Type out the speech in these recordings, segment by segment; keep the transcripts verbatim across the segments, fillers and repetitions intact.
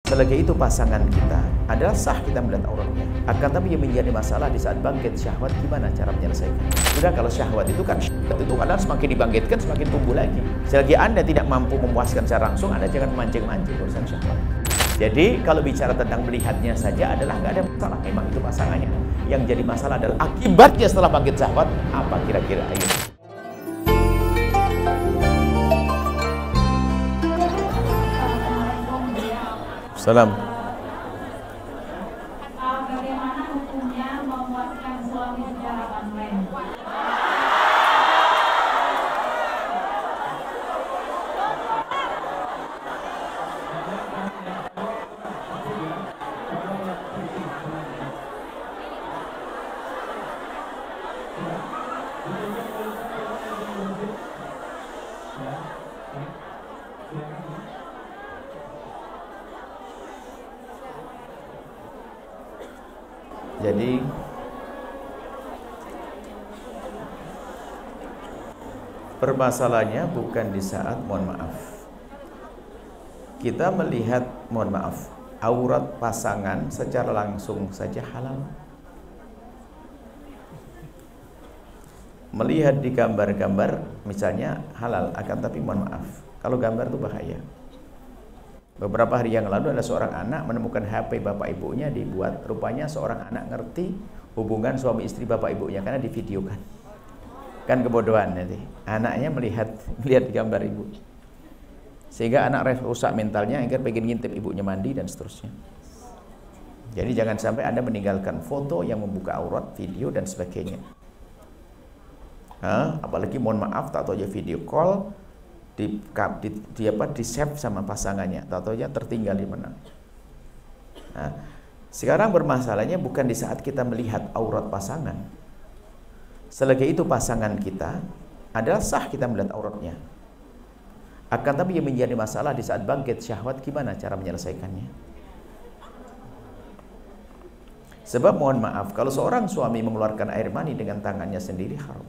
Selagi itu pasangan kita adalah sah kita melihat auratnya. Akan tapi yang menjadi masalah di saat bangkit syahwat, gimana cara menyelesaikan? Sudah, kalau syahwat itu kan syahwat itu kadang semakin dibangkitkan semakin tumbuh lagi. Selagi Anda tidak mampu memuaskan secara langsung, Anda jangan mancing-mancing urusan syahwat. Jadi kalau bicara tentang melihatnya saja adalah nggak ada masalah, memang itu pasangannya. Yang jadi masalah adalah akibatnya setelah bangkit syahwat, apa kira-kira? Ayo. Salam. Bagaimana hukumnya memuaskan suami secara online? Jadi permasalahannya bukan di saat, mohon maaf, kita melihat, mohon maaf, aurat pasangan secara langsung saja halal. Melihat di gambar-gambar misalnya halal, akan tapi mohon maaf, kalau gambar itu bahaya. Beberapa hari yang lalu ada seorang anak menemukan H P bapak ibunya dibuat, rupanya seorang anak ngerti hubungan suami istri bapak ibunya karena divideokan. Kan kebodohan nanti. Anaknya melihat melihat di gambar ibu. Sehingga anak rusak mentalnya, akhirnya pengen ngintip ibunya mandi dan seterusnya. Jadi jangan sampai Anda meninggalkan foto yang membuka aurat, video dan sebagainya. Hah? Apalagi mohon maaf tak tahu aja video call di, di, di apa di save sama pasangannya, atau aja tertinggal di mana. Nah, sekarang bermasalahnya bukan di saat kita melihat aurat pasangan. Selagi itu pasangan kita adalah sah kita melihat auratnya. Akan tapi yang menjadi masalah di saat bangkit syahwat, gimana cara menyelesaikannya? Sebab mohon maaf, kalau seorang suami mengeluarkan air mani dengan tangannya sendiri haram.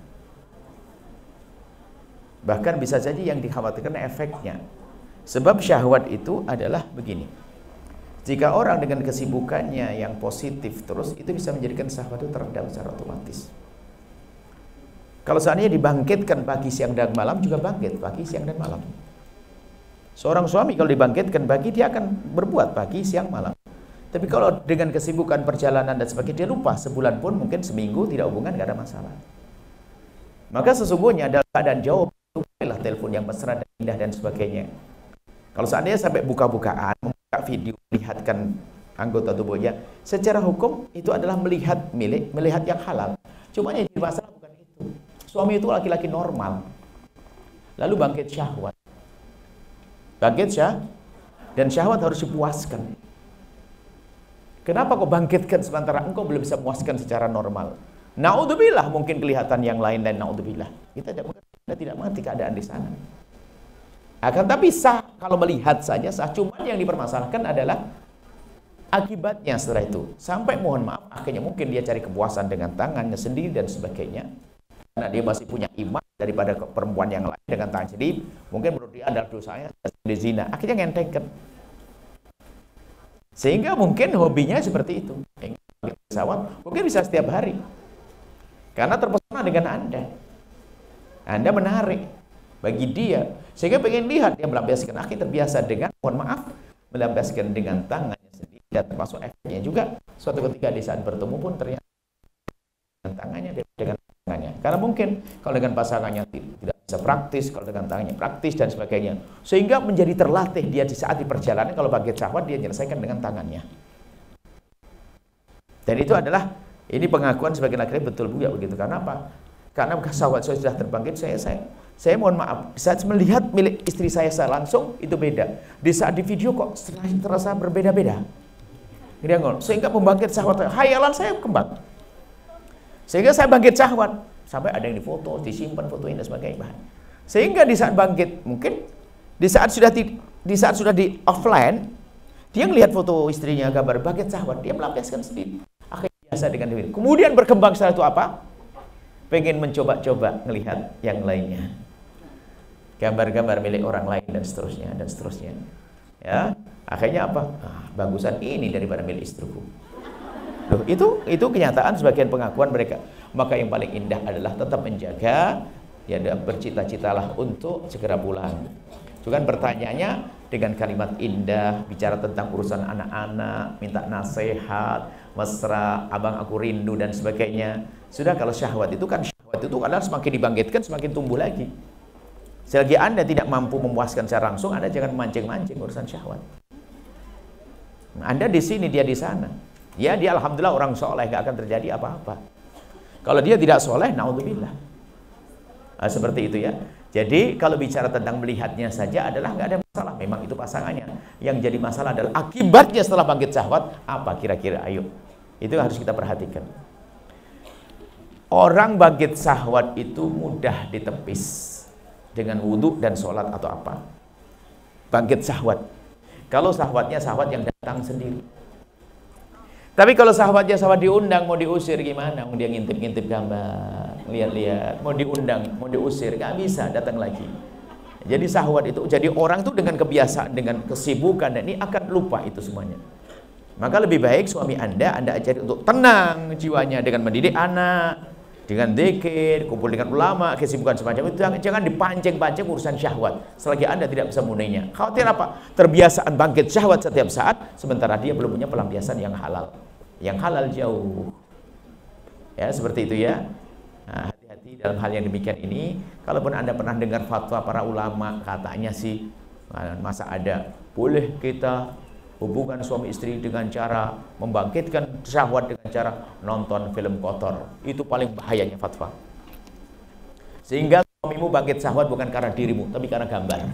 Bahkan bisa saja yang dikhawatirkan efeknya. Sebab syahwat itu adalah begini. Jika orang dengan kesibukannya yang positif terus, itu bisa menjadikan syahwat itu teredam secara otomatis. Kalau seandainya dibangkitkan pagi, siang, dan malam, juga bangkit pagi, siang, dan malam. Seorang suami kalau dibangkitkan pagi, dia akan berbuat pagi, siang, malam. Tapi kalau dengan kesibukan perjalanan dan sebagainya, dia lupa sebulan pun, mungkin seminggu tidak hubungan, gak ada masalah. Maka sesungguhnya dalam keadaan jauh, lah telepon yang mesra dan indah dan sebagainya. Kalau seandainya sampai buka-bukaan, membuka video, melihatkan anggota tubuhnya, secara hukum itu adalah melihat milik, melihat yang halal. Cuma yang jadi masalah bukan itu. Suami itu laki-laki normal, lalu bangkit syahwat. Bangkit syah, dan syahwat harus dipuaskan. Kenapa kok bangkitkan sementara engkau belum bisa memuaskan secara normal? Naudzubillah, mungkin kelihatan yang lain dan naudzubillah. Kita tidak Kita tidak mengerti keadaan di sana. Akan tapi sah kalau melihat saja sah. Cuma yang dipermasalahkan adalah akibatnya setelah itu. Sampai mohon maaf, akhirnya mungkin dia cari kepuasan dengan tangannya sendiri dan sebagainya. Karena dia masih punya iman daripada perempuan yang lain dengan tangan sendiri. Mungkin menurut dia adalah dosanya di zina. Akhirnya ngentengkan. Sehingga mungkin hobinya seperti itu. Pesawat mungkin bisa setiap hari. Karena terpesona dengan Anda. Anda menarik bagi dia, sehingga pengen lihat dia melampiaskan. Akhirnya terbiasa dengan, mohon maaf, melampiaskan dengan tangannya sendiri, dan termasuk efeknya juga suatu ketika di saat bertemu pun ternyata dengan tangannya, dengan tangannya. Karena mungkin kalau dengan pasangannya tidak bisa praktis, kalau dengan tangannya praktis dan sebagainya, sehingga menjadi terlatih dia di saat di perjalanan. Kalau bangkit syahwat dia menyelesaikan dengan tangannya. Dan itu adalah, ini pengakuan sebagai laki-laki betul juga begitu. Karena apa? Karena syahwat saya sudah terbangkit, saya saya saya mohon maaf, saat melihat milik istri saya saya langsung itu beda. Di saat di video kok terasa berbeda-beda. Sehingga pembangkit syahwat, hayalan saya kembang. Sehingga saya bangkit syahwat, sampai ada yang difoto, disimpan fotonya dan sebagainya. Sehingga di saat bangkit, mungkin di saat sudah di, di saat sudah di offline, dia melihat foto istrinya, gambar bangkit syahwat, dia melampiaskan sendiri. Akhirnya biasa dengan diri. Kemudian berkembang setelah itu apa? Pengen mencoba-coba melihat yang lainnya, gambar-gambar milik orang lain dan seterusnya dan seterusnya. Ya, akhirnya apa? Nah, bagusan ini daripada milik istriku. Loh, itu itu kenyataan sebagian pengakuan mereka. Maka yang paling indah adalah tetap menjaga, ya, bercita-citalah untuk segera pulang. Juga pertanyaannya dengan kalimat indah, bicara tentang urusan anak-anak, minta nasihat, mesra, abang aku rindu dan sebagainya. Sudah, kalau syahwat itu kan syahwat itu kadang semakin dibangkitkan semakin tumbuh lagi. Selagi Anda tidak mampu memuaskan secara langsung, Anda jangan mancing-mancing urusan syahwat. Anda di sini, dia di sana. Ya, dia alhamdulillah orang soleh, gak akan terjadi apa-apa. Kalau dia tidak soleh, naudzubillah. Nah, seperti itu ya. Jadi kalau bicara tentang melihatnya saja adalah nggak ada masalah. Memang itu pasangannya. Yang jadi masalah adalah akibatnya setelah bangkit syahwat. Apa kira-kira? Ayo. Itu harus kita perhatikan. Orang bangkit syahwat itu mudah ditepis dengan wudhu dan sholat atau apa. Bangkit syahwat. Kalau syahwatnya syahwat yang datang sendiri. Tapi kalau syahwatnya syahwat diundang, mau diusir gimana? Mau dia ngintip-ngintip gambar, lihat-lihat, mau diundang, mau diusir, nggak bisa datang lagi. Jadi syahwat itu, jadi orang tuh dengan kebiasaan, dengan kesibukan, dan ini akan lupa itu semuanya. Maka lebih baik suami Anda, Anda ajari untuk tenang jiwanya dengan mendidik anak, dengan dzikir, kumpul dengan ulama, kesibukan semacam itu. Jangan dipancing-pancing urusan syahwat selagi Anda tidak bisa memenuhinya. Khawatir apa? Terbiasaan bangkit syahwat setiap saat, sementara dia belum punya pelampiasan yang halal. Yang halal jauh. Ya, seperti itu ya. Nah, hati-hati dalam hal yang demikian ini. Kalaupun Anda pernah dengar fatwa para ulama, katanya sih, masa ada, boleh kita hubungan suami istri dengan cara membangkitkan syahwat dengan cara nonton film kotor. Itu paling bahayanya fatwa. Sehingga suamimu bangkit syahwat bukan karena dirimu, tapi karena gambar.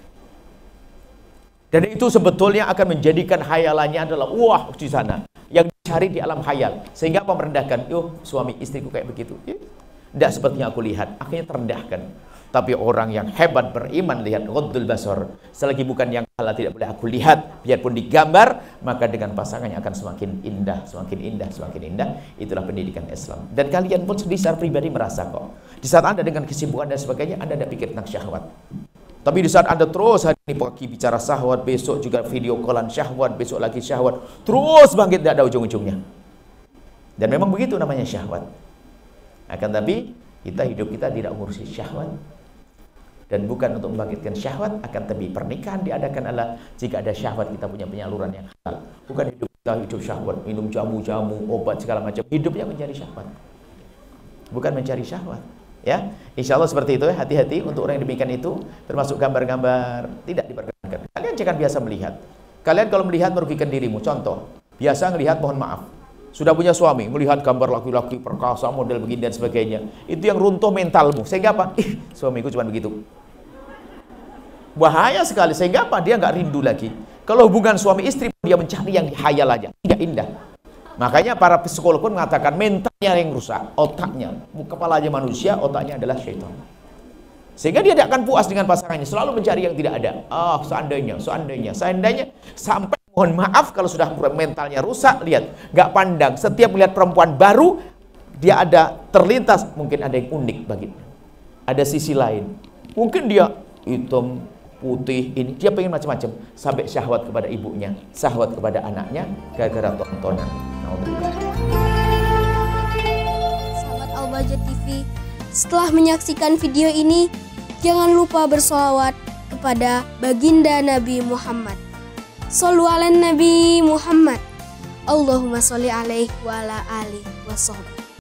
Dan itu sebetulnya akan menjadikan hayalannya adalah wah di sana. Yang dicari di alam hayal. Sehingga apa, merendahkan. Yo, suami istriku kayak begitu. Tidak seperti yang aku lihat. Akhirnya terendahkan. Tapi orang yang hebat beriman, lihat ghaddul basar. Selagi bukan yang halal tidak boleh aku lihat, biarpun digambar, maka dengan pasangannya akan semakin indah, semakin indah, semakin indah. Itulah pendidikan Islam. Dan kalian pun sendiri secara pribadi merasa kok. Di saat Anda dengan kesibukan dan sebagainya, Anda tidak pikir tentang syahwat. Tapi di saat Anda terus hari ini pagi bicara syahwat, besok juga video callan syahwat, besok lagi syahwat, terus bangkit, tidak ada ujung-ujungnya. Dan memang begitu namanya syahwat. Akan tapi kita hidup kita tidak ngurusi syahwat. Dan bukan untuk membangkitkan syahwat, akan tapi pernikahan diadakan adalah jika ada syahwat kita punya penyaluran yang halal. Bukan hidup kita hidup syahwat, minum jamu-jamu, obat segala macam. Hidupnya mencari syahwat, bukan mencari syahwat. Ya, insya Allah seperti itu ya. Hati-hati untuk orang yang demikian itu, termasuk gambar-gambar tidak diperkenankan. Kalian jangan biasa melihat. Kalian kalau melihat merugikan dirimu. Contoh, biasa melihat, mohon maaf, sudah punya suami, melihat gambar laki-laki perkasa, model begini dan sebagainya. Itu yang runtuh mentalmu. Sehingga apa? Ih, suamiku cuma begitu. Bahaya sekali. Sehingga apa? Dia nggak rindu lagi. Kalau hubungan suami istri, dia mencari yang hayal aja, tidak indah. Makanya para psikolog pun mengatakan mentalnya yang rusak, otaknya, kepalanya manusia, otaknya adalah syaitan. Sehingga dia tidak akan puas dengan pasangannya, selalu mencari yang tidak ada. Ah, oh, seandainya, seandainya, seandainya, sampai mohon maaf kalau sudah mentalnya rusak, lihat, nggak pandang. Setiap melihat perempuan baru, dia ada terlintas, mungkin ada yang unik baginya. Ada sisi lain. Mungkin dia hitam, putih, ini dia pengen macam-macam, sampai syahwat kepada ibunya, syahwat kepada anaknya, gara-gara tontonan. Sahabat Al-Bahjah T V, setelah menyaksikan video ini, jangan lupa bersolawat kepada baginda Nabi Muhammad. Shollu ala Nabi Muhammad. Allahumma sholli alaihi wa ala alihi wa sahbihi.